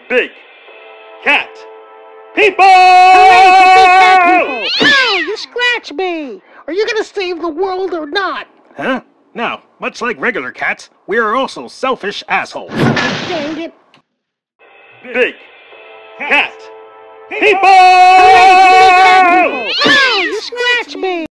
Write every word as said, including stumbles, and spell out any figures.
Big cat people! Hooray for big cat people! Ow, you scratched me! Are you gonna save the world or not? Huh? No, much like regular cats, we are also selfish assholes. Dang it! Big cat people! Hooray for big cat people! Ow, you scratched me!